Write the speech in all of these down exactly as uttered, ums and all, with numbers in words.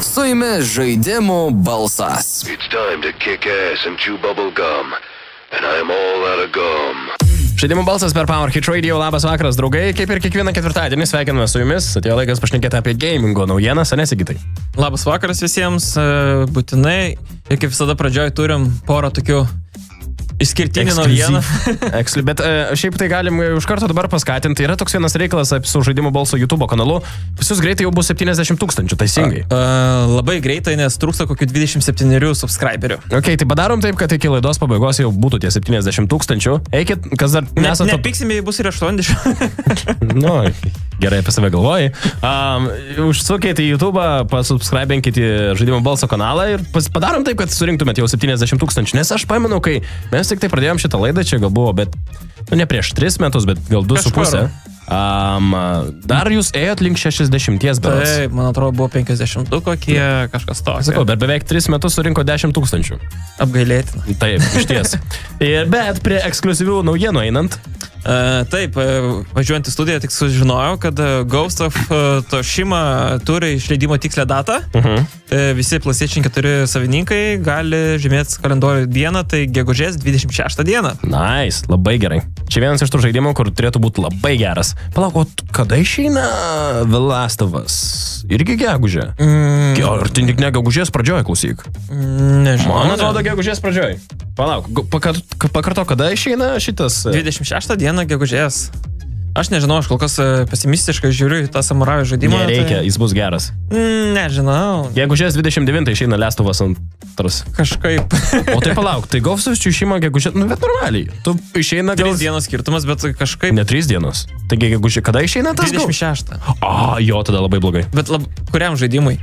Su jumis žaidimų balsas. It's time to kick ass and chew bubble gum. And I'm all out of gum. Žaidimų balsas per Power Hit Radio. Labas vakaras, draugai. Kaip ir kiekvieną ketvirtadienį sveikiname su jumis. Atėjo laikas pašnekėti apie gamingo naujienas, ane Sigitai? Labas vakaras visiems. Būtinai. Ir kaip visada pradžioj turim porą tokių išskirtinį naujieną. Exclusive. Bet uh, šiaip tai galim už karto dabar paskatinti. Yra toks vienas reikalas su žaidimų balso YouTube kanalu. Pas jūs greitai jau bus septyniasdešimt tūkstančių, teisingai? Uh, uh, labai greitai, nes trūksta kokių dvidešimt septynių subscriberių. Ok, tai padarom taip, kad iki laidos pabaigos jau būtų tie septyniasdešimt tūkstančių. Eikit, kas dar nesate... Ne, nepiksim, jei bus ir aštuoniasdešimt. Nu, gerai apie save galvoji. Um, užsukite į YouTube, pasubscribinkite žaidimų balso kanalą ir padarom taip, kad surinktumėt jau septyniasdešimt tūkstančių. Nes aš pamenu, kai mes tik tai pradėjom šitą laidą, čia gal buvo, bet, nu ne prieš tris metus, bet gal du su pusė. Um, dar jūs ėjot link šešiasdešimties berods. Taip, man atrodo, buvo penkiasdešimt du kokie, kažkas to. Sakau, bet beveik tris metus surinko dešimt tūkstančių. Apgailėtina. Taip, iš ties. Ir bet prie ekskliuzyvių naujienų einant. Uh, taip, uh, važiuojant į studiją tik sužinojau, kad uh, Ghost of uh, Tsushima turi išleidimo tikslę datą. Uh-huh. uh, visi PlayStation keturi savininkai gali žymėti kalendorių dieną, tai gegužės dvidešimt šeštą dieną. Nice, labai gerai. Čia vienas iš tų žaidimų, kur turėtų būti labai geras. Palauk, o kada išeina The Last of Us? Irgi gegužė? Mm. Ar tai tik ne gegužės pradžioj, klausyk? Mm, nežinau. Man atrodo gegužės pradžioj. Palauk, pakarto, kada išeina šitas? dvidešimt šeštą dieną gegužės. Aš nežinau, aš kol kas pesimistiškai žiūriu į tą samurajų žaidimą. Nereikia, tai... jis bus geras. Mm, nežinau. Gegužės dvidešimt devintą išeina Last of Us antras. Kažkaip. O tai palauk, tai Ghost of Tsushima gegužės, nu bet normaliai. Tu išeina gal... Trys dienos skirtumas, bet kažkaip... Ne trys dienos. Taigi gegužė, kada išeina tas? dvidešimt šeštą. A, jo, tada labai blogai. Bet lab... kuriam žaidimui?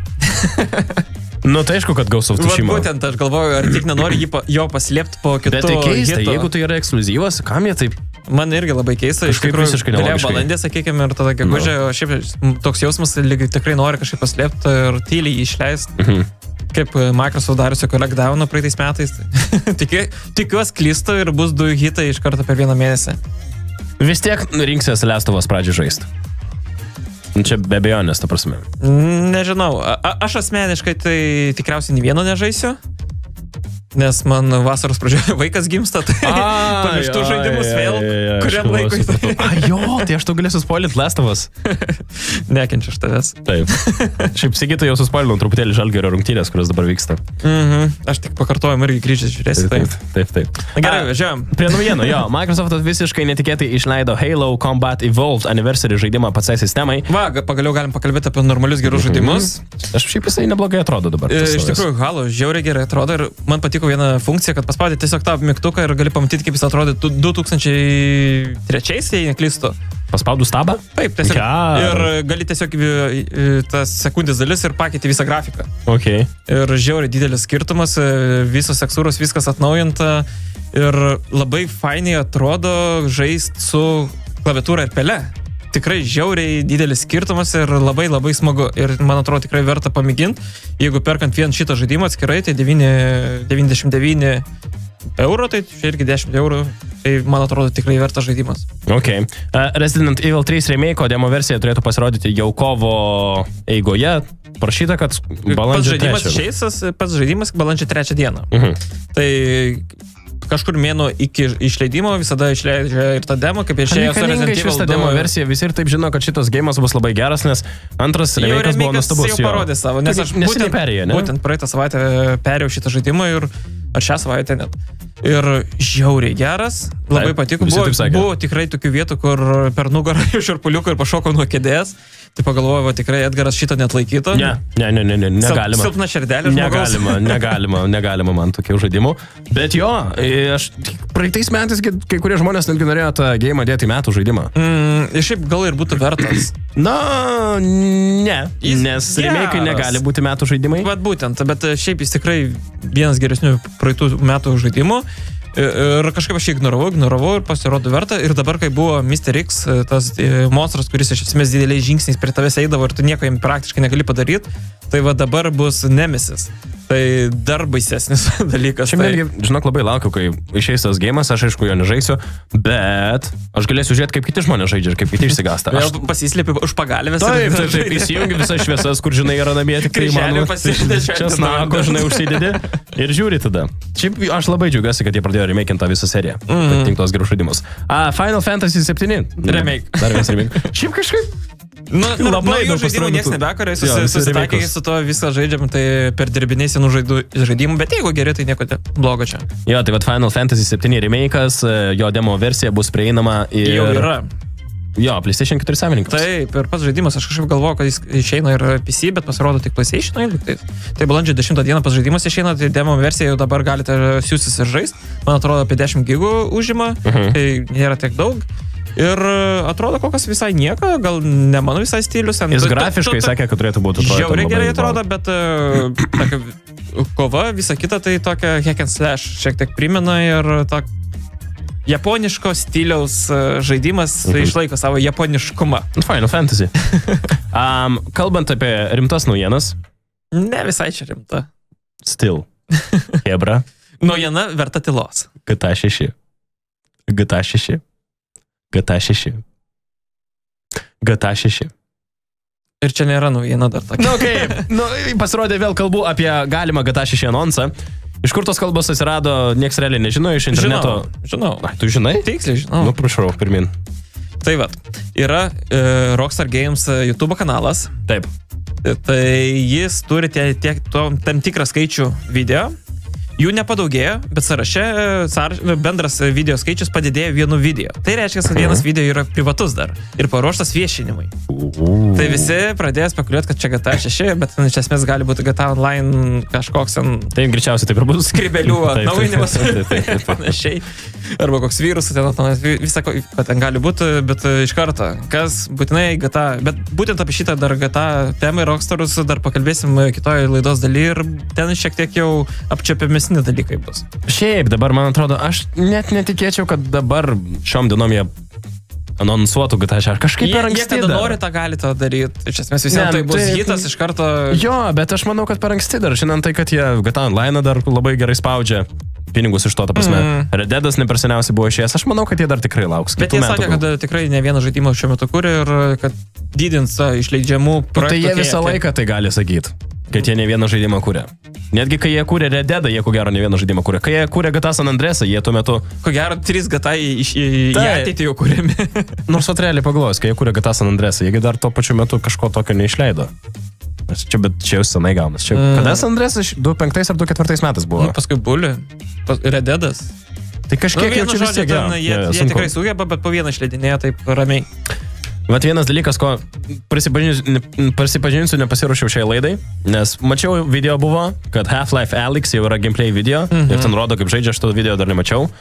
Nu, tai aišku, kad Ghost of Tsushima. Vat būtent, aš galvoju, ar tik nenori jį pa, jo paslėpti po kitų. Bet tai keista, hito. jeigu tai yra ekskliuzyvas, kam jie taip... Man irgi labai keista, iš Kažkaip tikrųjų, visiškai galėjo nelogiškai. balandė, sakykime, ir tada gegužė, no. O šiaip toks jausmas, lygiai tikrai nori kažkaip paslėpti ir tyliai išleisti. Mhm. Kaip Microsoft dariusi Crackdown praeitais metais. Tiki, tikiuosi klystu ir bus du hitai iš karto per vieną mėnesį. Vis tiek rinksies Last of Us pradžią žaisti. Čia be abejonės, ta prasme. Nežinau, a, aš asmeniškai tai tikriausiai nei vieno nežaisiu. Nes man vasaros pradžioje vaikas gimsta, tai pamirštų žaidimus vėl, kuriam laikui. A, jo, tai aš tu galėsiu spoilint Last of Us. Nekenčiu aš tavęs. Taip. Šiaip Sigitai jau suspoilinau truputėlį Žalgirio rungtynės, kurios dabar vyksta. Mhm. Aš tik pakartojom irgi grįžęs žiūrėsi. Taip, taip, taip. Gerai, važiuojam. Prie naujienų, jo. Microsoftas visiškai netikėtai išleido Halo Combat Evolved Anniversary žaidimą patsai sistemai. Va, pagaliau galim pakalbėti apie normalius gerus žaidimus. Aš šiaip jisai neblogai atrodo dabar. Iš tikrųjų, Halo žiauriai gerai atrodo ir man patiko viena funkcija, kad paspaudė tiesiog tą mygtuką ir gali pamatyti, kaip jis atrodė du tūkstančiai trečiais, jei neklystu. Paspaudų stabą? Taip, tiesiog. Ja. Ir gali tiesiog tas sekundės dalis ir pakeiti visą grafiką. Okay. Ir žiauriai didelis skirtumas, visos tekstūros, viskas atnaujinta ir labai fainiai atrodo žaisti su klaviatūra ir pele. Tikrai žiauriai didelis skirtumas ir labai labai smagu. Ir man atrodo tikrai verta pamėginti. Jeigu perkant vien šitą žaidimą atskirai, tai devyniasdešimt devyni eurų, tai čia irgi dešimt eurų. Tai man atrodo tikrai vertas žaidimas. Ok. Uh, Resident Evil trys remake demo versija turėtų pasirodyti jau kovo eigoje. Prašyta, kad balandžio trečią. Šeisas, pats žaidimas balandžio trečią dieną. Uh-huh. Tai... kažkur mėno iki išleidimo visada išleidžia ir tą demo, kaip išėjo su Resident Evil šitą demo versiją, visi ir taip žino, kad šitas geimas bus labai geras, nes antras remake'as buvo nuostabus. Jau parodė savo, nes aš būtent, perėjo, ne? būtent praeitą savaitę perėjau šitą žaidimą ir ar šią savaitę net. Ir žiauriai geras, labai taip, patiko. Buvo, buvo tikrai tokių vietų, kur per nugarą iš šarpuliuko ir pašokau nuo kėdės. Tai pagalvojau, va, tikrai Edgaras šitą net laikytų. Ne, ne, ne, ne, ne negalima. Silpna širdelė žmogaus. Negalima, negalima, negalima man tokių žaidimų. Bet jo, aš praeitais metais kai kurie žmonės netgi norėjo tą geimą dėti į metų žaidimą. Mm, šiaip gal ir būtų vertas. Na, ne, jis nes remake'ai negali būti metų žaidimai. Vat būtent, bet šiaip jis tikrai vienas geresnių praeitų metų žaidimų. Ir kažkaip aš jį ignoravau, ignoravau ir pasirodo verta. Ir dabar, kai buvo mister X, tas monstras, kuris iš esmės dideliais žingsniais prie tavęs eidavo ir tu nieko jam praktiškai negali padaryti, tai va dabar bus Nemesis. Tai dar baisesnis dalykas. Šiaip Tai... netgi, žinok, labai laukiu, kai išeis tas gėjimas, aš aišku jo nežaisiu, bet aš galėsiu žiūrėti, kaip kiti žmonės žaidžia ir kaip kiti išsigąsta. Vėl Aš... pasislėpi už pagalvės. Taip, taip, taip, įsijungi visas šviesas, kur, žinai, yra namie, tik tai Kryželį man pasidedi čia. česnako, žinai, užsidedi ir žiūri tada. Šiaip aš labai džiaugiuosi, kad jie pradėjo remake'inti tą visą seriją. Mhm. Tink tos gerus žaidimus. A, Final Fantasy septyni. Remake. Dar vienas remake. Šiaip kažkaip. Nu, nu, Labai naujų daug žaidimų pastaruoju niekas metu. nebekuria, Jo, visi susitaikai remake'us. su to viską žaidžiam, tai per dirbiniai senų žaidų- žaidimų, bet jeigu geri, tai nieko te- blogo čia. Jo, tai vad Final Fantasy septyni remake'as, jo demo versija bus prieinama ir... Jau yra. Jo, PlayStation keturi savininkams. Taip, ir pats žaidimas, aš kažkaip galvoju, kad jis išeina ir P C, bet pasirodo tik PlayStation. Tai, tai balandžio dešimtą dieną pats žaidimas išeina, tai demo versiją jau dabar galite siūstis ir žaisti. Man atrodo, apie dešimt gigų užima, Mhm. tai nėra tiek daug. Ir atrodo, kokias visai nieko, gal ne mano visai stilius. Jis grafiškai sakė, kad turėtų būti atrodyti Žiauriai labai gerai wow. atrodo, bet uh, tokia kova, visa kita, tai tokia hack and slash šiek tiek primena ir to japoniško stiliaus uh, žaidimas Mhm. išlaiko savo japoniškumą. Final Fantasy. um, kalbant apie rimtas naujienas, Ne visai čia rimta. still. Hebra, Naujiena verta tylos. G T A šeši. G T A šeši. G T A šeši. G T A šeši. Ir čia nėra naujiena dar tokia. Na, okay. nu, pasirodė vėl kalbų apie galimą G T A šeši anonsą. Iš kur tos kalbos atsirado, nieks realiai nežino, iš interneto. Žinau, žinau. Ai, tu žinai? Tiksliai žinau. Nu, prašau, pirmin. Tai vat, yra e, Rockstar Games e, YouTube kanalas. Taip. E, Tai jis turi tie, tiek, to, tam tikrą skaičių video. Jų nepadaugėjo, bet sąraše e, sąraš, bendras video skaičius padidėjo vienu video. Tai reiškia, kad vienas video yra privatus dar ir paruoštas viešinimui. Tai visi pradėjo spekuliuoti, kad čia G T A šeši, bet ten iš esmės gali būti G T A Online kažkoks ten Tai greičiausiai taip ir bus. skribelių Taip, taip, atnaujinimas taip, taip, taip, ir taip. panašiai. Arba koks virusas, ten atnaujinimas, visą, ko ko ten gali būti, bet e, iš karto, kas būtinai G T A, bet būtent apie šitą dar G T A temą ir Rockstarus dar pakalbėsim kitoje laidos daly ir ten šiek tiek jau apčiapiamesni dalykai bus. Šiaip dabar, man atrodo, aš net netikėčiau, kad dabar šiom dienom jie anonsuotų G T A šeši. Kažkaip Jie, per jie anksti. kada dar. nori, tą gali tą daryti. Iš esmės visiems Ne, tai bus tai- hitas iš karto. Jo, bet aš manau, kad per anksti dar. Žinant tai, kad jie G T A Online dar labai gerai spaudžia pinigus iš to, ta prasme. Mm. Red Deadas ne per seniausiai buvo išėjęs. Aš manau, kad jie dar tikrai lauks. Bet kitų jie metų sakė, gal. kad tikrai ne vieną žaidimą šiuo metu kūrė ir kad didins tą išleidžiamų Nu, tai projektų jie visą kiekį. laiką tai gali sakyti, kad jie ne vieną žaidimą kūrė. Netgi kai jie kūrė Red Deadą, jie ko gero ne vieną žaidimą kūrė. Kai jie kūrė G T A San Andreasą, jie tuo metu... Ko gero, trys G T A į, į, į Taip. ateitį jau kūrėmi. Nors vat realiai pagalvojus, kai jie kūrė G T A San Andreasą, jiegi dar tuo pačiu metu kažko tokio neišleido. Nes Čia, bet čia jau senai gaunas. Čia, Mm. kada San Andreasas du penktais ar du ketvirtais metais buvo? Nu, paskui Bully, pas, Red Deadas. Tai kažkiek Nu, jau vienu čia vis žodžiu, tiek. jo. ten jie, Jo, jo, jie sunku. tikrai sugeba, bet po vieną išleidinėja taip ramiai. Vat vienas dalykas, ko prisipažinsiu, ne- prisipažinsiu nepasiruošiau šiai laidai, nes mačiau video buvo, kad Half-Life Alyx jau yra gameplay video Mhm. ir ten rodo, kaip žaidžia, aš to video dar nemačiau.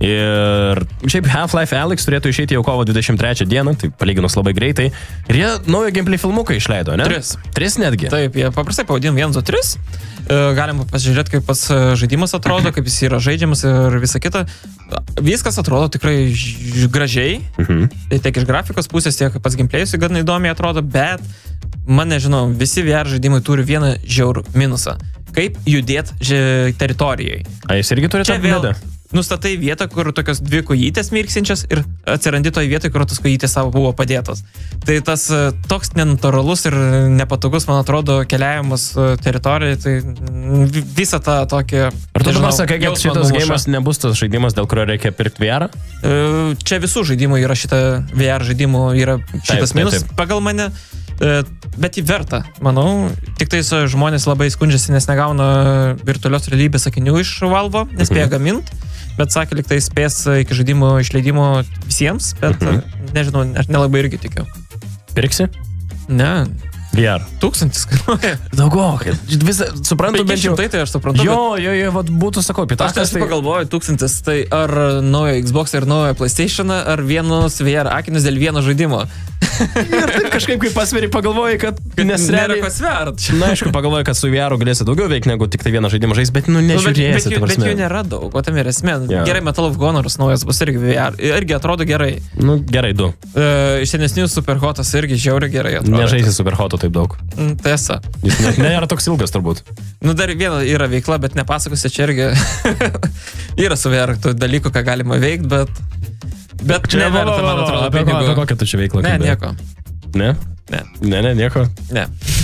Ir šiaip Half-Life Alyx turėtų išeiti jau kovo dvidešimt trečią dieną, tai palyginus labai greitai. Ir jie naują gameplay filmuką išleido, ne? Tris. Tris netgi. Taip, jie paprastai pavadin vienas, du, tris. Galima pasižiūrėti, kaip pats e, žaidimas atrodo, kaip jis yra žaidžiamas ir visa kita. Viskas atrodo tikrai ž- gražiai. Mhm. Tai tiek iš grafikos pusės, tiek pats gameplayus gan įdomiai atrodo, bet man nežinau, visi V R žaidimai turi vieną žiaurų minusą. Kaip judėt ži- teritorijai. A, jis irgi turi tą Čia vėl bėdą. nustatai vietą, kur tokios dvi kojytės mirksinčias ir atsirandi toje vietoje, kur tos kojytės savo buvo padėtos. Tai tas e, toks nenatūralus ir nepatogus, man atrodo, keliavimas e, teritorijai, tai mm, vi- visą tą tokį... Ar tu dabar sakai, kad jausmą šitas numuša. gėjimas nebus tas žaidimas, dėl kurio reikia pirkti V R? E, Čia visų žaidimų yra šita V R žaidimų, yra šitas taip, minus taip. pagal mane, e, bet jį verta, manau. Tik tais e, žmonės labai skundžiasi, nes negauna virtualios realybės akinių iš Valvo, nespėja gaminti, bet sakė, lyg tai spės iki žaidimo išleidimo visiems, bet Mhm. e, nežinau, aš nelabai irgi tikiu. Pirksi? Ne, V R. tūkstantis kainuoja. Daugokai. Visą, suprantu, bent jau... penki šimtai, tai aš suprantu. Jo, jo, jo, vat būtų, sakau, Bet aš pitakas. tai pagalvoju, tūkstantis, tai ar naujo Xbox ir naujo PlayStation, ar vienus V R akinius dėl vieno žaidimo. Ir taip kažkaip, kai pasveri, pagalvoji, kad, kad Nėra nesrealiai... ko svert. Na, aišku, pagalvoji, kad su V R galėsi daugiau veikti negu tik tai vieną žaidimą žaisti, bet, nu, Nu, bet, bet, nežiūrėsi, jų, ta bet prasme. jų nėra daug, o tam yra esmė. Jo. Gerai, Metal of Honoras naujas bus irgi V R. Irgi atrodo gerai. Nu, gerai, du. Uh, iš senesnių Superhotas irgi žiauriai gerai atrodo. Nežaisi Superhoto taip daug. Mm, Tiesa. Jis net nėra toks ilgas, turbūt. Nu, dar viena yra veikla, bet nepasakosiu, čia irgi yra su V R tų dalykų, ką galima veikti, bet... Bet Čia neverta, man atrodo, apie, ko- apie kokią tu čia veiklą Ne, kalbėjai? nieko. Ne? Ne. Ne, ne, nieko. Ne.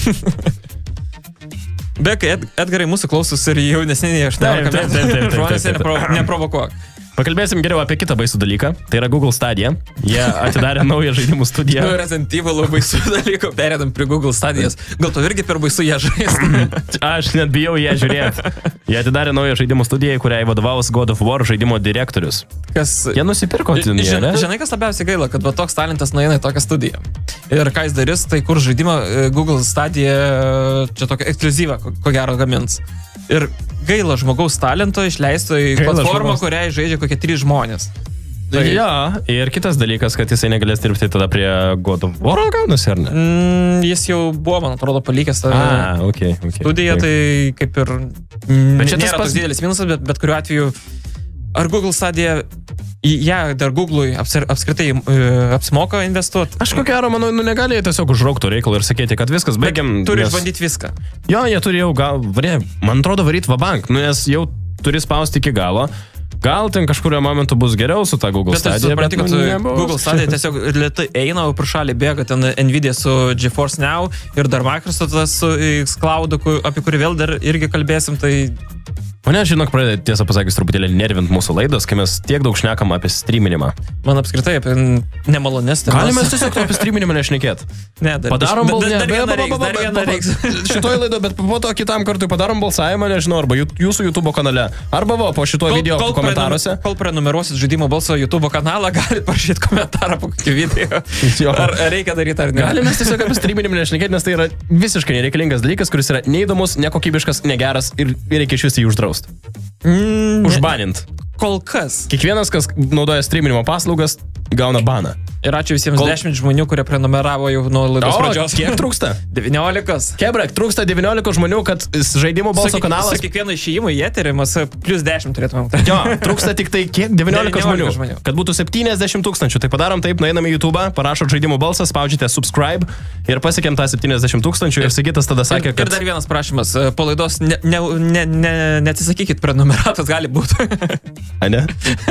Bekai, Ed, Edgarai mūsų klausus ir jaunesniai aštuoniolika Taip, taip, taip, taip, taip, žmonės taip, taip. nepro, neprovokuok. Pakalbėsim geriau apie kitą baisų dalyką. Tai yra Google Stadia. Jie atidarė naują žaidimų studiją. Nu, Resident Evil baisų dalykų, perėdam prie Google Stadijas. Gal tu irgi per baisų ją žaisti? Aš net bijau ją žiūrėti. Jie atidarė naują žaidimų studiją, kuriai vadovaus God of War žaidimo direktorius. Kas... Jie nusipirko Žin, tinį, ne? žinai, kas labiausiai gaila, kad va toks talentas nueina į tokią studiją. Ir ką jis darys, tai kur žaidimą e, Google Stadia čia tokią ekskliuzyvą, ko, ko gero gamins. Ir gaila žmogaus talento išleisto į Gaila platformą, žmogaus. kuriai žaidžia kokie trys žmonės. Tai... Ja, ir kitas dalykas, kad jisai negalės dirbti tada prie God of War, gaunasi, ar ne? Mm, jis jau buvo, man atrodo, palikęs tą A, okei, okei. studiją, tai kaip ir mm, Bet čia tas nėra pats- toks didelis minusas, bet, bet kuriuo atveju ar Google Stadia į ją dar Google'ui apsir, apskritai e, apsimoka investuoti? Aš ko gero, manau, nu negali jie tiesiog užraukti reikalą ir sakyti, kad viskas, baigiam. Turi nes- išbandyti viską. Jo, jie turi jau gal, varė, man atrodo, varyti vabank, nu, nes jau turi spausti iki galo. Gal ten kažkurio momentu bus geriau su ta Google Bet aš Stadia, suprantu, kad nu, nu, nebus. Google Stadia tiesiog lietai eina, o pro šalį bėga ten Nvidia su GeForce Now ir dar Microsoftas su Xcloud, ku- apie kurį vėl dar irgi kalbėsim, tai... Mane, žinok, pradeda tiesą pasakius truputėlį nervint mūsų laidos, kai mes tiek daug šnekam apie streaminimą. Man apskritai apie nemalonės temas. Galime mes tiesiog apie streaminimą nešnekėti. Ne, dar, Padarom dar, bal... dar, dar be- vieną ba- ba- reiks, ba- dar ba- vieną ba- reiks. Šitoj laido, bet po to kitam kartui padarom balsavimą, nežinau, arba jų- jūsų YouTube kanale, arba va, po šito video komentaruose. Kol prenumeruosit žaidimo balso YouTube kanalą, galite parašyti komentarą po kokį video. Jo. Ar, ar reikia daryti ar ne. Galime mes tiesiog apie streaminimą nešnekėti, nes tai yra visiškai nereikalingas dalykas, kuris yra neįdomus, nekokybiškas, negeras ir reikia iš vis jį uždrausti. Mm, Užbanint. Kol kas. Kiekvienas, kas naudoja streaminimo paslaugas, gauna baną. Ir ačiū visiems Kol- dešimt žmonių, kurie prenumeravo jau nuo laidos O, pradžios. kiek trūksta? devyniolikos. Kebrek, trūksta devyniolika žmonių, kad žaidimo balso Su kiek- kanalas... Su kiekvienu išėjimu į eterį mes plus dešimt turėtumėm. Jo, trūksta tik tai kiek? devyniolika žmonių. žmonių. Kad būtų septyniasdešimt tūkstančių. Tai padarom taip, nueinam į YouTube, parašot žaidimo balsą, spaudžiate subscribe ir pasiekėm tą septyniasdešimt tūkstančių. Ir Sigitas tada sakė, Ir, kad... ir dar vienas prašymas. Po laidos ne, ne, ne, ne, neatsisakykit prenumeratos, gali būti. A, ne?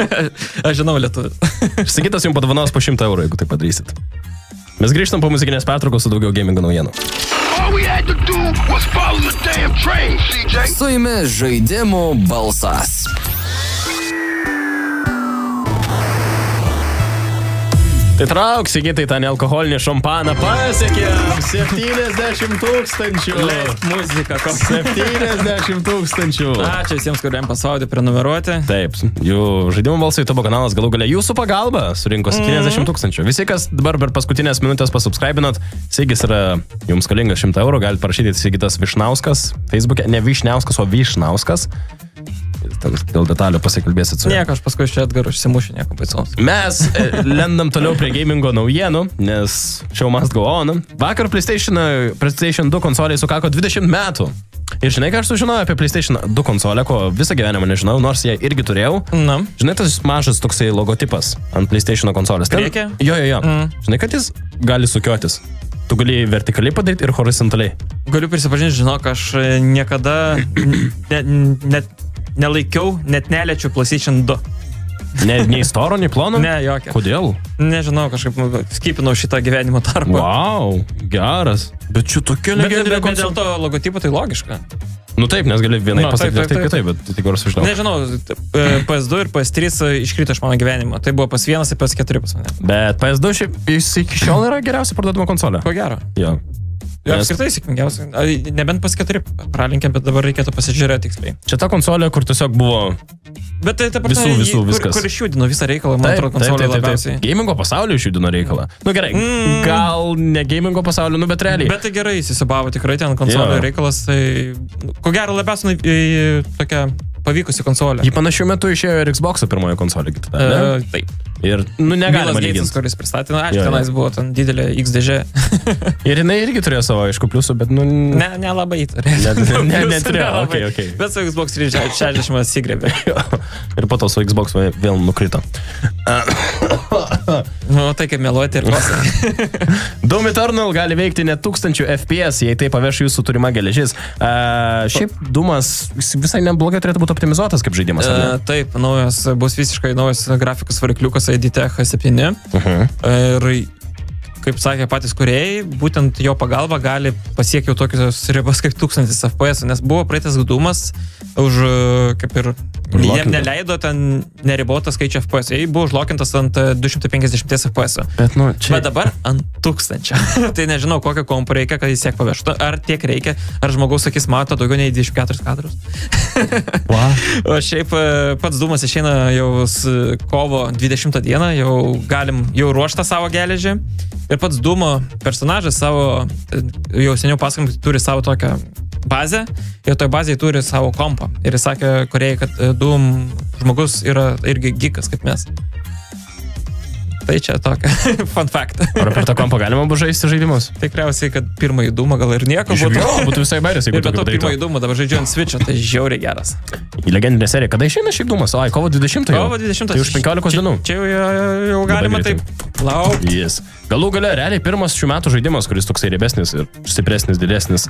Aš žinau lietuvis. Sigitas jums padovanos po šimtą eurų, jeigu tai padarysit. Mes grįžtam po muzikinės pertraukos su daugiau gamingo naujienų. All we had to do was follow the damn train, C J. Su jumis žaidimų balsas. Tai trauk, Sigitai, tą nealkoholinį šampaną pasiekėm. septyniasdešimt tūkstančių. Leisk muziką. kom- septyniasdešimt tūkstančių. Ačiū visiems, kuriems paspaudė prenumeruoti. Taip, jų žaidimų balsai YouTube kanalas galų galia jūsų pagalba surinko septyniasdešimt tūkstančių. Visi, kas dabar per paskutinės minutės pasubscribinot, Sigis yra jums skolingas šimtą eurų, galite parašyti Sigitas Višnauskas, Facebook'e, ne Višniauskas, o Višnauskas. Ten dėl detalių pasikalbėsit su juo. Nieko, aš paskui iš Edgaro išsimušiu, nieko baisaus. Mes e, lendam toliau prie gamingo naujienų, nes show must go on. Vakar PlayStation, PlayStation du konsoliai sukako dvidešimt metų. Ir žinai, ką aš sužinojau apie PlayStation du konsolę, ko visą gyvenimą nežinau, nors ją irgi turėjau. Na. Žinai, tas mažas toksai logotipas ant PlayStation konsolės. Ten- Priekyje? Jo, jo, jo. Mm. Žinai, kad jis gali sukiotis. Tu gali vertikaliai padaryti ir horizontaliai. Galiu prisipažinti, žinok, aš niekada ne, net nelaikiau, net neliečiau PlayStation du. Ne, nei storo, nei plono? Ne, jokia. Kodėl? Nežinau, kažkaip skipinau šitą gyvenimo tarpą. Wow, geras. Bet čia tokia Bet, bet, legendinė bet dėl konsolė. to logotipo tai logiška. Nu taip, nes gali vienai Nu, pasakyti, taip, taip, taip, taip, taip, bet tik aš sužinau. Nežinau, e, P S du ir P S trys iškrito iš mano gyvenimo. Tai buvo P S vienas ir P S keturi pas mane. Bet P S du šiaip jis iki šiol yra geriausia parduodama konsolė. Ko gero. Jo. Jo, Nes- apskritai sėkmingiausia. Ai, Nebent P S keturi pralinkėm, bet dabar reikėtų pasižiūrėti tiksliai. Čia ta konsolė, kur tiesiog buvo... Bet tai ta Visų, prasme, visų, kur, viskas. kur išjudino visą reikalą, man atrodo, konsolė labiausiai. Gamingo pasaulio išjudino reikalą. Nu gerai, Mm. gal ne gamingo pasaulio, nu bet realiai. Bet tai gerai, įsisubavo tikrai ten konsolė Jo. reikalas, tai nu, ko gero labiausiai į tokią pavykusi konsolė. Jį panašiu metu išėjo ir Xbox'o pirmoji konsolė. Kita, uh, taip. Ir, nu, negalima lyginti. Bilas Gatesas, kuris pristatė, na, aišku, tenais buvo ten didelė X D G. Ir jinai irgi turėjo savo, aišku, pliusų, bet, nu... Ne, nelabai turėjo. Ne, ne, neturėjo, okei, okei. Bet su Xbox trys šešiasdešimt atsigrebė. Ir po to su Xbox vėl nukrito. Nu, tai kaip meluoti ir pasakyti. Doom Eternal gali veikti net tūkstančių F P S, jei tai paveš jūsų turima geležis. Uh, šiaip Doomas visai neblogai turėtų būti optimizuotas kaip žaidimas. Uh, taip, naujas, bus visiškai naujas grafikos varikliukas I D Tech septyni. Uh-huh. Ir kaip sakė patys kūrėjai, būtent jo pagalba gali pasiekti jau tokios ribas kaip tūkstantis F P S, nes buvo praeitas Doomas už, kaip ir, jiem neleido ten neribotą skaičių F P S, jei buvo užlokintas ant du šimtai penkiasdešimt F P S. Bet, nu, čia... Bet dabar ant tūkstančio. Tai nežinau, kokio kompo reikia, kad jis siek pavežtų, ar tiek reikia, ar žmogaus akis mato daugiau nei dvidešimt keturis kadrus. Wow. O šiaip pats Doomas išeina jau kovo dvidešimtą dieną, jau galim jau ruoštą savo geležį. Ir pats Doomo personažas savo, jau seniau pasakojom, turi savo tokią bazę, ir toj bazėje turi savo kompą. Ir jis sakė kūrėjai, kad Doom žmogus yra irgi geekas kaip mes. Tai čia tokia fun fact. Ar per tą kompą galima bus žaisti žaidimus? Tikriausiai, kad pirmąjį Doomą gal ir nieko būtų. Jo, būtų visai bairis, jeigu ir be to pirmąjį Doomą dabar žaidžiu ant Switch'o, tai žiauriai geras. Į legendinę seriją. Kada išeina šiaip Doomas? Ai, kovo dvidešimtą jau. Kovo dvidešimtą. Tai už penkiolikos dienų. Čia jau, jau galima taip. Lauk. Yes. Galų gale, realiai pirmas šių metų žaidimas, kuris toksai riebesnis ir stipresnis, didesnis.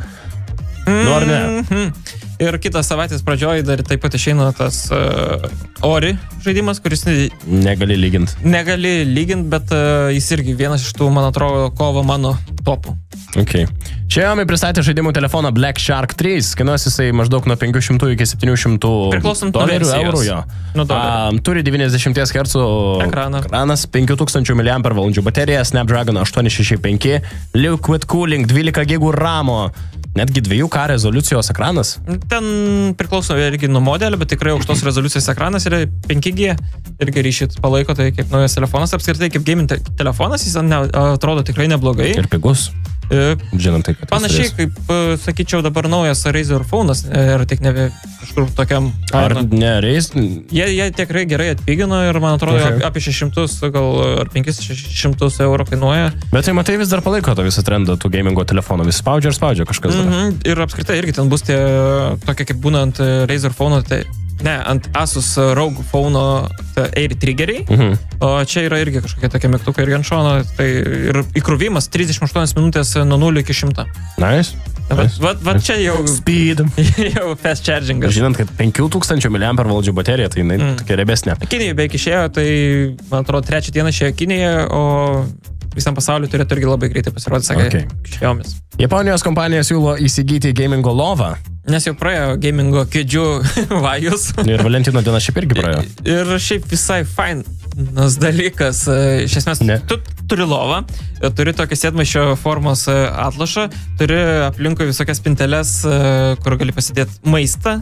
Nu ar ne? Mm-hmm. Ir kitas savaitės pradžioj dar taip pat išeina tas uh, Ori žaidimas, kuris negali lyginti. Negali lyginti, bet uh, jis irgi vienas iš tų, man atrodo, kovo mano topų. Okay. Šiandien pristatė žaidimų telefoną Black Shark trys, kainuos jisai maždaug nuo penkių šimtų iki septynių šimtų dolerių, eurų jo. Nu, A, turi devyniasdešimt hercų Ekraną. ekranas, penkių tūkstančių miliampervalandžių baterija, Snapdragon aštuoni šeši penki, Liquid Cooling, dvylika gigų ramo, netgi dviejų K rezoliucijos ekranas. Ten priklauso irgi nuo modelio, bet tikrai aukštos rezoliucijos ekranas yra penki G, irgi ryšit palaiko, tai kaip naujas telefonas, apskritai kaip gaming te telefonas, jis ne, atrodo tikrai neblogai. Ir pigus. E, Žinant tai, kad panašiai, kaip, sakyčiau, dabar naujas Razer phone'as ir tik ne kažkur tokiam... Ar ne Razer? Jie, jie tikrai gerai atpigino ir, man atrodo, okay. apie šešis šimtus, gal ar penkis šimtus eurų kainuoja. Bet tai matai vis dar palaiko tą visą trendą tų gamingo telefonų, vis spaudžia ir spaudžia kažkas. Mm -hmm. Ir apskritai irgi ten bus tie tokie, kaip būna ant Razer phone'o, tai ne, ant Asus ROG phone'o Air triggeriai, mm -hmm. o čia yra irgi kažkokie tokie mygtukai irgi ant šono, tai ir įkrovimas trisdešimt aštuonios minutės nuo nulio iki šimto. Nice. Va, va, va čia jau... Speed. Jau fast chargingas. Žinant, kad penkių tūkstančių miliampervalandžių baterija, tai jinai mm. tokia riebesnė. Kinijai beveik išėjo, tai, man atrodo, trečią dieną išėjo Kinija, o visam pasauliu turėtų irgi labai greitai pasirodyti, sakė, okay. šiomis. Japonijos kompanija siūlo įsigyti gamingo lovą. Nes jau praėjo gamingo kėdžių vajus. Ir Valentino diena šiaip irgi praėjo. Ir šiaip visai fainas dalykas. Iš esmės, ne. Tu turi lovą, turi tokį sėdmaišio formos atlošą, turi aplinkui visokias spinteles, kur gali pasidėti maistą.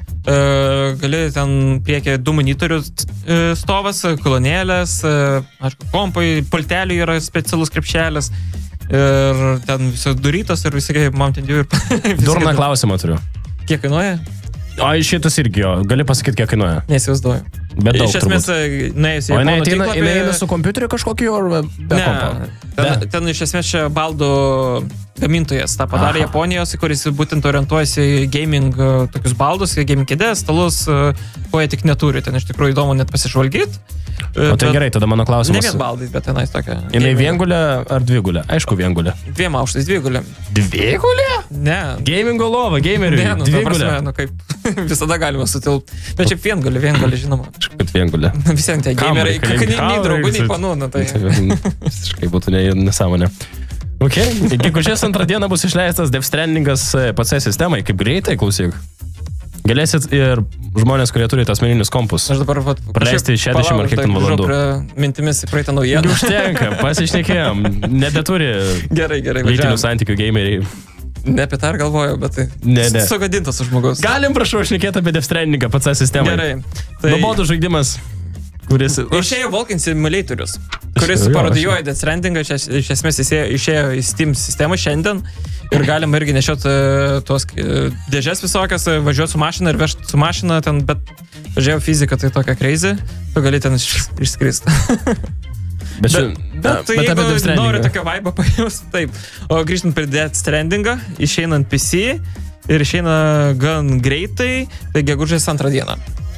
Gali ten priekyje du monitorių stovas, kolonėlės, aišku, kompai, pultelių yra specialus krepšelis. Ir ten visos durytos ir visokiai Mountain Dew. Durną klausimą turiu. Kiek kainuoja? O šitas irgi jo. Gali pasakyti, kiek kainuoja? Neįsivaizduoju. Bet daug, iš esmės, nuėjus į Japonų tinklapį... O jinai eina su kompiuteriu kažkokiu ar be ne, kompo? Ten, ten iš esmės čia baldų gamintojas tą padarė Aha. Japonijos, kuris būtent orientuojasi į gaming tokius baldus, gaming kėdės, stalus, ko jie tik neturi. Ten iš tikrųjų įdomu net pasižvalgyti. O tai gerai, tada mano klausimas. Ne vien baldais, bet tenais tokia. Jinai viengulė ar dvigulė? Aišku, viengulė. Dviem aukštais, dvigulė. Dvigulė? Ne. Gamingo lova, gameriui. Ne, nu, dvigulė. Nu, kaip visada galima sutilpti. Bet čia viengulė, viengulė, žinoma. Kad viengulė. Visiems tie gameriai, nei draugų, nei panų, na tai. Visiškai būtų nesąmonė. Ok, gegužės antrą dieną bus išleistas Death Strandingas P C sistemai. Kaip greitai, klausyk. Galėsit ir žmonės, kurie turi asmeninius kompus. Aš dabar vat, praleisti šešiasdešimt ar kiek ten valandų. Mintimis į praeitą naujieną. Užtenka, pasišnekėjom. Nebeturi gerai, gerai, lytinių santykių gameriai. Ne apie tą ir galvojau, bet tai ne, ne. sugadintas žmogus. Galim, prašau, šnekėti apie Death Strandingą P C sistemą. Gerai. Tai... Nuobodų žaidimas. Kuris... Išėjo Walking Simulatorius, kuris Jo, parodijuoja Death Strandingą, iš, iš esmės išėjo, išėjo į Steam sistemą šiandien ir galima irgi nešioti uh, tuos uh, dėžės visokias, uh, važiuoti su mašina ir vežti su mašina, ten, bet važiavo fizika, tai tokia crazy, tu gali ten iš, išskristi. Bet, Bet, bet, bet tai bet jeigu nori tokio vibe pajaus, taip. O grįžtant prie Death Strandingą, išeina ant P C ir išeina gan greitai, tai gegužės antrą dieną.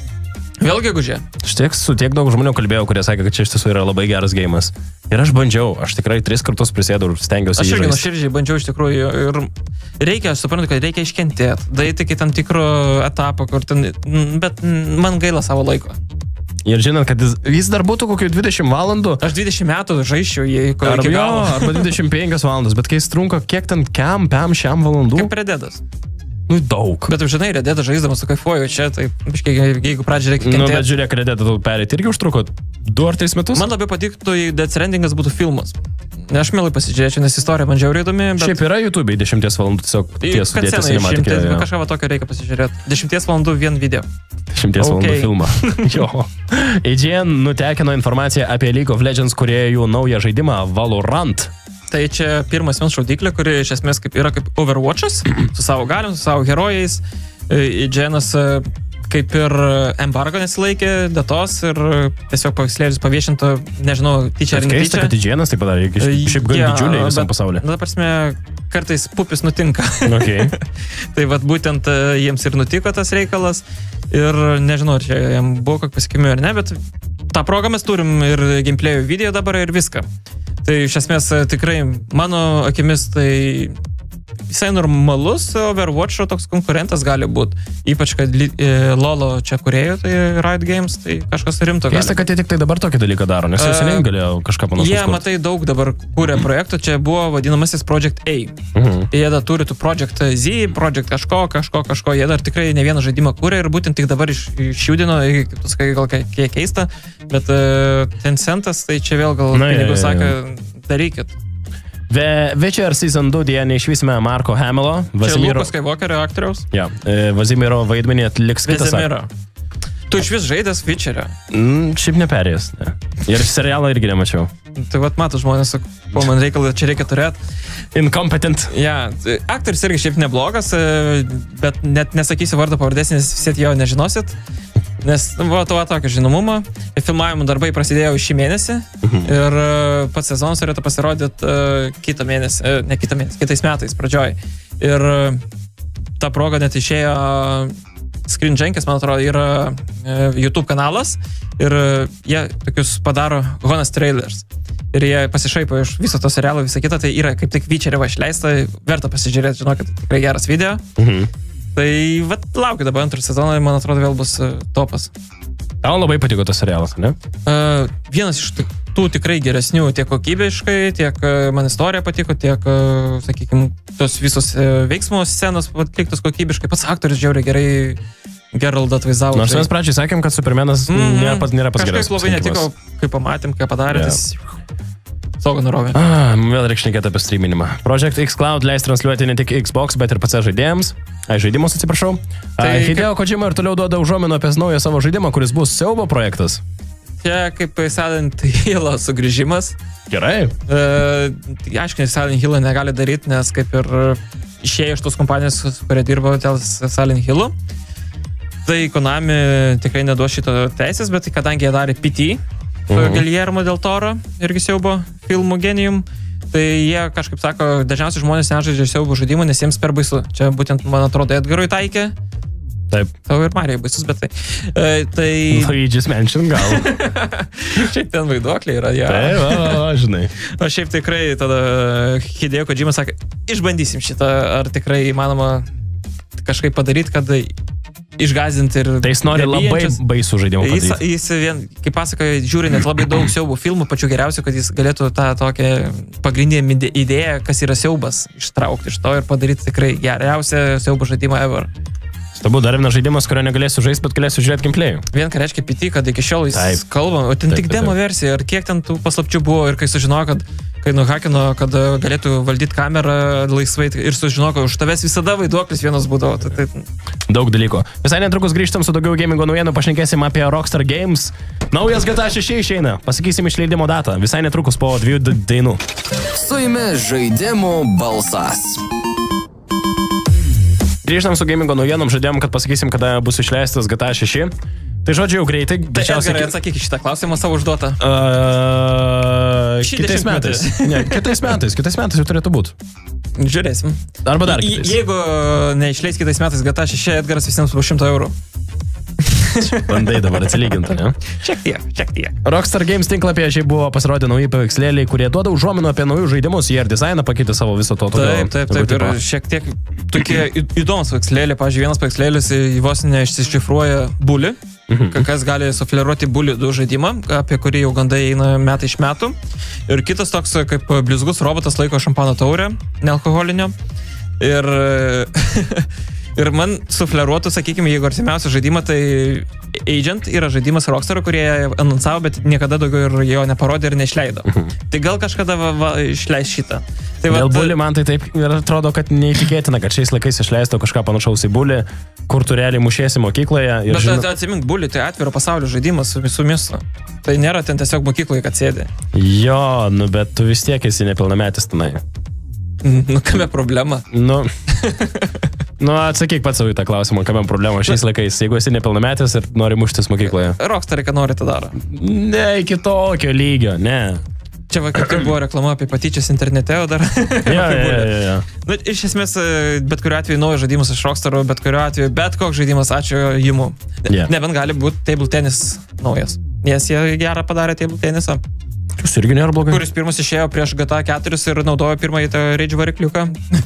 Vėl gegužė. Aš tiek su tiek daug žmonių kalbėjau, kurie sakė, kad čia iš tiesų yra labai geras geimas. Ir aš bandžiau, aš tikrai tris kartus prisėdau ir stengiausi Aš jį irgi žaisti. nuoširdžiai bandžiau iš tikrųjų ir reikia, aš suprantu, kad reikia iškentėti, daryti iki tam tikro etapo, kur ten, bet man gaila savo laiko. Ir žinant, kad jis, jis dar būtų kokių dvidešimt valandų. Aš dvidešimt metų žaisčiau jį Arba, iki jo, galo. arba dvidešimt penkias valandas, bet kai jis trunka kiek ten kem, pem, šiam valandų, Kaip Rededas. nu daug. Bet žinai, Rededas žaisdamas su kaifuoju čia, tai biškai, jeigu pradžiai reikia Nu, kentėti. bet žiūrėk, Redetą tu perėti irgi užtruko du ar tris metus. Man labai patiktų, jei Death Strandingas būtų filmas. Aš mielai pasižiūrėčiau, nes istorija man žiauriai įdomi, bet... Šiaip yra YouTube'ai dešimties valandų tiesiog tie sudėti cinematikai. Kažką va tokio reikia pasižiūrėti. Dešimties valandų vien video. Šimties Okay. valandų filmą. Jo. I G N nutekino informaciją apie League of Legends kūrėjų naują žaidimą Valorant. Tai čia pirmas viens šaudyklė, kuri iš esmės kaip, yra kaip Overwatch'as, su savo galim, su savo herojais. I G N'as kaip ir embargo nesilaikė datos ir tiesiog paveikslėlis paviešinto, nežinau, tyčia ar Bet keista, netyčia. kad I G N'as tai padarė, šiaip gan Jo, didžiuliai visam bet- pasaulyje. Na, ta prasme, kartais pupis nutinka. Okay. Tai vat būtent e, jiems ir nutiko tas reikalas ir nežinau, ar čia jam buvo kokį pasikimį ar ne, bet tą progą mes turim ir gameplay'ų video dabar ir viską. Tai iš esmės e, tikrai mano akimis tai visai normalus Overwatch'o toks konkurentas gali būti. Ypač, kad li, e, Lolo čia kurėjo, tai Riot Games, tai kažkas rimto gali. Keista, kad jie tik tai dabar tokį dalyką daro, nes jau seniai galėjo kažką panašaus. Jie, kurt. matai, daug dabar kūrė projektų, čia buvo vadinamasis Project A. Mhm. Jie dar turi tų Project Z, Project kažko, kažko, kažko, jie dar tikrai ne vieną žaidimą kūrė ir būtent tik dabar iš, išjudino, kaip tu sakai, gal kiek keista, bet uh, Tencentas, tai čia vėl gal Na, pinigų jo, jo, sakė, jo. darykit. Ve- Witcher Season du dėja neišvysime Marko Hamilo. Čia Vazimiro, Lukas Skywalkerio aktoriaus. ja, e, Vazimiro vaidmenį atliks kitas. Vizimiro. Tu iš vis žaidęs Witcher'ą. Mm, šiaip neperėjęs. Ne. Ir serialą irgi nemačiau. Tai vat mato žmonės, ko man reikia, čia reikia turėti. Incompetent. Ja, aktorius irgi šiaip neblogas, e, bet net nesakysiu vardo pavardės, nes visi jo nežinosit. Nes buvo to tokio žinomumo. Filmavimo darbai prasidėjo šį mėnesį Mhm. ir e, pats sezonas turėtų pasirodyti uh, kitą mėnesį, uh, ne kitą mėnesį, kitais metais pradžioj. Ir uh, ta proga net išėjo Screen Junkies, man atrodo, yra uh, YouTube kanalas ir uh, jie tokius padaro honest trailers. Ir jie pasišaipo iš viso to serialo, visą kitą, tai yra kaip tik Witcher'o išleista, verta pasižiūrėti, žinokit, tikrai geras video. Mhm. Tai vat, laukiu dabar antrą sezoną, man atrodo, vėl bus uh, topas. Tau labai patiko tas serialas, ne? Uh, vienas iš tų, tų tikrai geresnių tiek kokybiškai, tiek uh, man istorija patiko, tiek, uh, sakykime, tos visos uh, veiksmo scenos atliktos kokybiškai. Pats aktorius žiauriai gerai Geraldą atvaizdavo. Nors mes pradžiai sakėm, kad Supermanas Mhm. nėra pats, nėra pats geriausias. Kažkaip labai netiko, kai pamatėm, ką padarė, Jo. tai saugą nurovė. Ah, vėl reikia šnekėti apie streaminimą. Project X Cloud leis transliuoti ne tik Xbox, bet ir P C žaidėjams. Ai, žaidimus atsiprašau. Tai Tai Hideo Kojima ir toliau duoda užuominą apie naują savo žaidimą, kuris bus siaubo projektas. Čia kaip Silent Hill sugrįžimas. Gerai. Uh, aišku, Silent Hill negali daryti, nes kaip ir išėjo iš tos kompanijos, kurie dirbo dėl Silent Hill. Tai Konami tikrai neduos šito teisės, bet kadangi jie darė P T, Mhm. Guillermo del Toro, irgi siaubo filmų genijum, tai jie kažkaip sako, dažniausiai žmonės nežaidžia siaubo žaidimų, nes jiems per baisu. Čia būtent, man atrodo, Edgarui taikė. Taip. Tau ir Marijai baisus, bet tai... E, tai... Luigi's Mansion gal. Šiaip ten vaiduokliai yra, ja. Taip, va, va, va, žinai. O šiaip tikrai tada Hideo Kojima sakė, išbandysim šitą, ar tikrai įmanoma kažkaip padaryti, kad išgazinti ir... Tai jis nori labai nebijančius. baisų žaidimų Jis, padaryti. jis vien, kaip pasakoja, žiūri net labai daug siaubų filmų, pačių geriausių, kad jis galėtų tą tokią pagrindinę ide- idėją, kas yra siaubas, ištraukti iš to ir padaryti tikrai geriausią siaubų žaidimą ever. Stabu, dar vienas žaidimas, kurio negalėsiu žaisti, bet galėsiu žiūrėti gameplay'ų. Vien ką reiškia P T, kad iki šiol jis Taip. kalba, o ten Taip, tik taip, demo taip. versija, ir kiek ten tų paslapčių buvo, ir kai sužinojo, kad kai nuhakino, kad galėtų valdyti kamerą laisvai ir sužino, kad už tavęs visada vaiduoklis vienas būdavo. Tai, tai... Daug dalykų. Visai netrukus grįžtam su daugiau gamingo naujienų, pašnekėsim apie Rockstar Games. Naujas G T A šeši išeina. Pasakysim išleidimo datą. Visai netrukus po dviejų dainų. Su jumis žaidimų balsas. Grįžtam su gamingo naujienom, žadėjom, kad pasakysim, kada bus išleistas G T A šeši. Tai žodžiu jau greitai. Tai gerai, atsakyk šitą klausimą savo užduotą. Uh, kitais metais. Ne, kitais metais. Kitais metais jau turėtų būti. Žiūrėsim. Arba dar kitais. Jeigu neišleis kitais metais G T A šeši, Edgaras visiems po šimtą eurų. Bandai dabar atsilyginti, ne? Šiek tiek, šiek tiek. Rockstar Games tinklapyje šiai buvo pasirodę nauji paveikslėliai, kurie duoda užuominų apie naujus žaidimus. Jie ir dizainą pakeitė savo viso to tokio. Taip, taip, taip. Ir šiek tiek tokie įdomus paveikslėliai. Pavyzdžiui, vienas paveikslėlis vos neišsišifruoja bulį. Mhm. Kas gali sufleruoti bulį du žaidimą, apie kurį jau gandai eina metai iš metų. Ir kitas toks, kaip blizgus robotas laiko šampano taurę, nealkoholinio. Ir... Ir man sufleruotų, sakykime, jeigu artimiausią žaidimą, tai Agent yra žaidimas Rockstar, kurie anonsavo, bet niekada daugiau ir jo neparodė ir neišleido. Mhm. Tai gal kažkada va, va, išleis šitą. Tai Dėl bulį man tai taip ir atrodo, kad neįtikėtina, kad šiais laikais išleisto kažką panašaus į bulį, kur tu realiai mušėsi mokykloje. Ir bet žino... atsimink, bulį tai atviro pasaulio žaidimas su visų miestu. Tai nėra ten tiesiog mokykloje, kad sėdi. Jo, nu bet tu vis tiek esi nepilnametis tenai. Nu, kame problema? Nu, nu atsakyk pats savo į tą klausimą, kame problema šiais laikais, jeigu esi nepilnametis ir nori muštis mokykloje. Rockstar, ką nori, tą daro. Ne, iki tokio lygio, ne. Čia va, kaip tai buvo reklama apie patyčias internete, o dar... Ja, ja, ja, ja. Nu, iš esmės, bet kuriuo atveju naujas žaidimas iš Rockstaro, bet kuriuo atveju, bet koks žaidimas, ačiū jimu. Yeah. Nebent gali būti table tennis naujas, nes jie gerą padarė table tenisą. Jūs irgi nėra blogai. Kuris pirmas išėjo prieš G T A keturi ir naudojo pirmąjį tą Rage varikliuką.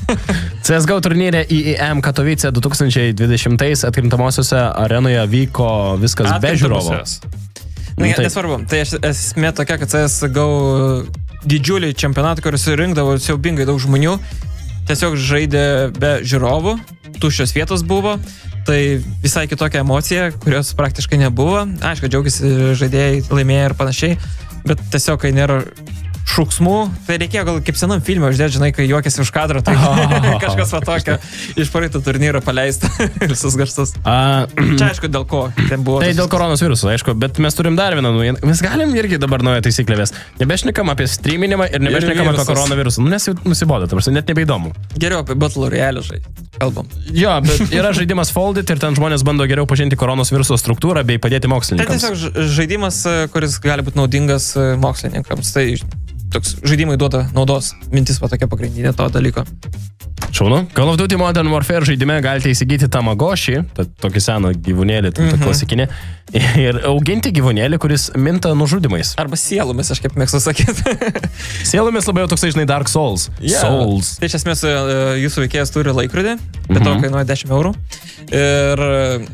C S G O turnyrė I E M Katovice du tūkstančiai dvidešimtais atkrintamosiose arenoje vyko viskas be žiūrovų. Na, tai nesvarbu. Tai esmė tokia, kad C S G O didžiuliai čempionatai, kuris rinkdavo siaubingai daug žmonių, tiesiog žaidė be žiūrovų, tuščios vietos buvo. Tai visai kitokia emocija, kurios praktiškai nebuvo. Aišku, džiaugiasi žaidėjai, laimėjai ir panašiai. Bet tiesiog, kai nėra šūksmų, tai reikėjo gal kaip senam filmė uždėti, žinai, kai juokiasi už kadrą, tai kažkas va tokio iš praeito turnyro paleista visus garsus. A, čia aišku, dėl ko ten buvo. Tai dėl koronos viruso, aišku, bet mes turim dar vieną naujieną. Mes galim irgi dabar naują taisyklę ves. Nebešnekam apie streaminimą ir nebešnekam apie koronavirusą. Nu, nes jau nusibodo, tarsi net nebeįdomu. Geriau apie Battle Royale žai. Kalbam. Jo, bet yra žaidimas Foldit ir ten žmonės bando geriau pažinti koronos viruso struktūrą bei padėti mokslininkams. Tai tiesiog žaidimas, kuris gali būti naudingas mokslininkams. Tai toks žaidimai duoda naudos. Mintis va tokia pagrindinė to dalyko. Šaunu. Call of Duty Modern Warfare žaidime galite įsigyti Tamagotchi, tokį seną gyvūnėlį, tai mm-hmm. klasikinį, ir auginti gyvūnėlį, kuris minta nužudimais. Arba sielomis, aš kaip mėgstu sakyti. Sielomis labai jau toksai, žinai, Dark Souls. Yeah. Souls. Tai iš esmės jūsų veikėjas turi laikrodį, bet mm-hmm. to kainuoja dešimt eurų. Ir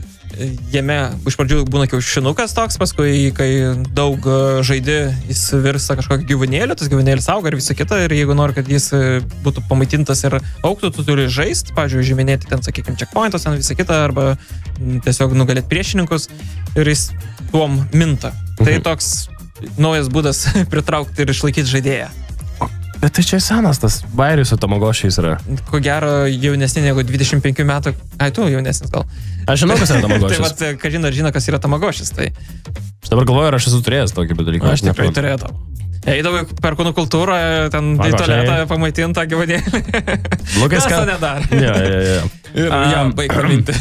jame iš pradžių būna kiaušinukas toks, paskui, kai daug žaidi, jis virsta kažkokį gyvūnėlį, tas gyvūnėlis auga ir visą kitą, ir jeigu nori, kad jis būtų pamaitintas ir augtų, tu turi žaisti, pavyzdžiui, žyminėti ten, sakykime, checkpointus, ten visą kitą, arba tiesiog nugalėti priešininkus, ir jis tuom minta. Mhm. Tai toks naujas būdas pritraukti ir išlaikyti žaidėją. Bet tai čia senas tas bairius su Tamagotchiais yra. Ko gero, jaunesnė negu dvidešimt penkių metų. Ai, tu jaunesnis gal. Aš žinau, kas yra Tamagotchis. Tai vat, kažin ar žino, kas yra Tamagotchis. Tai... Aš dabar galvoju, ar aš esu turėjęs tokį dalyką. Aš tikrai turėjau. Eidavai per kūnų kultūrą, ten į tualetą pamaitintą gyvūnėlį. Blogas ką? Kas to nedar. Jo, jo, jo. Ir um, jam baig praminti.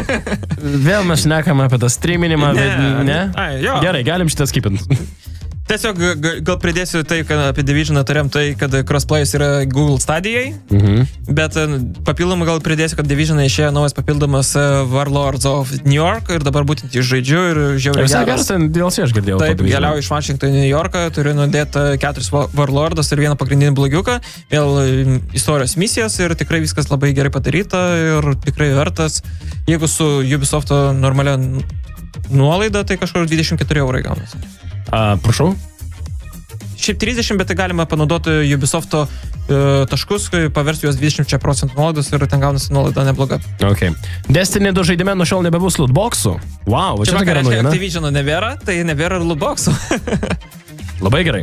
Vėl mes šnekame apie tą streaminimą. Ne. Bet, ne? Ai, jo. Gerai, galim šitą skipinti. Tiesiog gal pridėsiu tai, kad apie Divisioną turėjom tai, kad crossplay'as yra Google Stadijai, mhm. bet papildomai gal pridėsiu, kad Divisioną išėjo naujas papildomas Warlords of New York ir dabar būtent iš žaidžiu ir žiauriai geras. Geras, ten D L C aš girdėjau. Taip, keliauju iš Washington į New Yorką, turiu nudėti keturis Warlordas ir vieną pagrindinį blogiuką, vėl istorijos misijas ir tikrai viskas labai gerai padaryta ir tikrai vertas. Jeigu su Ubisofto normalia nuolaida, tai kažkur dvidešimt keturi eurai gaunasi. A, prašau? Šiaip trisdešimt, bet tai galima panaudoti Ubisofto e, taškus, paversti juos dvidešimt procentų nuolaidos ir ten gaunasi nuolaida nebloga. Ok. Destiny du žaidime nuo šiol nebebus lootboxų. Wow, čia tokia gera naujiena. Activisiono nebėra, tai nebėra ir lootboxų. Labai gerai.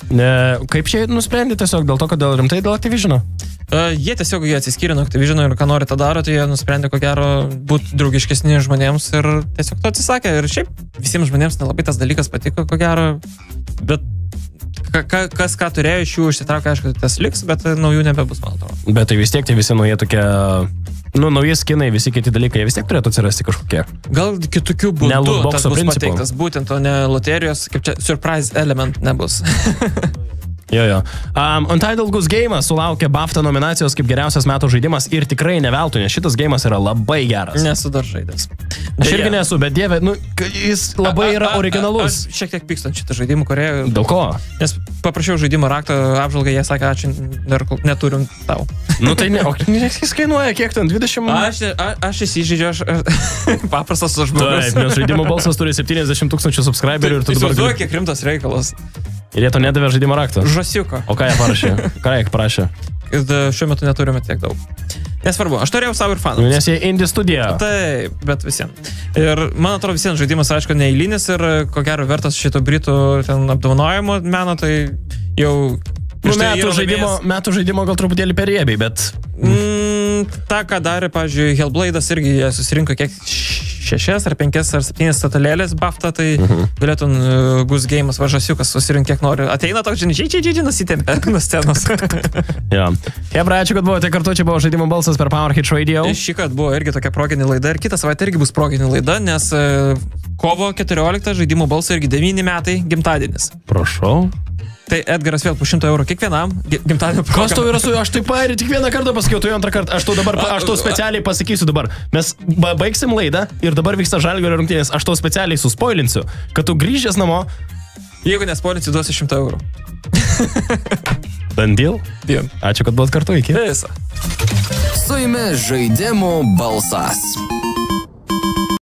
Ne, kaip čia nusprendė tiesiog dėl to, kad dėl rimtai dėl Activisiono? Uh, jie tiesiog jie atsiskyrė nuo Activisiono ir ką nori tą daro, tai jie nusprendė ko gero būti draugiškesni žmonėms ir tiesiog to atsisakė. Ir šiaip visiems žmonėms nelabai tas dalykas patiko, ko gero, bet ka, ka, kas ką turėjo iš jų išsitraukė, aišku, tas liks, bet naujų nebebus, man atrodo. Bet tai vis tiek tie visi nauji tokie, nu, nauji skinai, visi kiti dalykai, jie vis tiek turėtų atsirasti kažkokie. Gal kitokių būdų ne tas bus principu. Pateiktas, būtent o ne loterijos, kaip čia, surprise element nebus. Jo, jo. Um, Untitled Goose Game sulaukė BAFTA nominacijos kaip geriausias metų žaidimas ir tikrai neveltui, nes šitas geimas yra labai geras. Nesu dar žaidęs. Aš irgi nesu, bet dieve, nu, jis labai yra originalus. Aš šiek tiek pykstant šitą žaidimą, kurie... Dėl ko? Nes paprašiau žaidimo raktą apžvalgą, jie sakė, ačiū, dar neturim tau. Nu tai ne, o jis kainuoja kiek ten, dvidešimt... Aš, a, aš įsižydžiu, aš paprastas žmogus. Taip, nes žaidimo balsas turi septyniasdešimt tūkstančių subscriberių ir tu dabar... Įsivaizduoju, kiek rimtas reikalas. Ir jie to nedavė žaidimo raktą. Žasiuko. O ką jie parašė? Ką jie parašė? Šiuo metu neturime tiek daug. Nesvarbu, aš turėjau savo ir fanus. Nes jie indie studija. Taip, bet visiems. Ir man atrodo visiems žaidimas, aišku, neįlynis ir ko gero vertas šito britų ten apdovanojimo meno, tai jau... Nu, metų žaidimo, metų žaidimo gal truputėlį per riebiai, bet... Mm, ta, ką darė, pavyzdžiui, Hellblade'as irgi jie susirinko kiek šešias ar penkias ar septynias statulėlės BAFTA, tai uh-huh. galėtų uh, Goose Game'as važasiukas susirinkti kiek nori. Ateina toks, žinai, džiai, džiai, džiai, nusitempė nuo scenos. Ja. Hebra, ačiū, kad buvote kartu, čia buvo žaidimo balsas per Power Hit Radio. Šį kartą buvo irgi tokia proginė laida ir kitą savaitę irgi bus proginė laida, nes uh, kovo keturioliktą žaidimo balso irgi devyni metai gimtadienis. Prašau. Tai Edgaras vėl po šimtą eurų kiekvienam gimtadienio programą. Kas tau yra su... Aš taip pairi, tik vieną kartą pasakiau, tu antrą kartą. Aš tau dabar, aš tau specialiai pasakysiu dabar. Mes baigsim laidą ir dabar vyksta Žalgirio rungtynės. Aš tau specialiai suspoilinsiu, kad tu grįžęs namo... Jeigu nespoilinsiu, duosiu šimtą eurų. Done deal? Deal. Ačiū, kad buvot kartu, iki. Visa. Su jumis žaidimų balsas.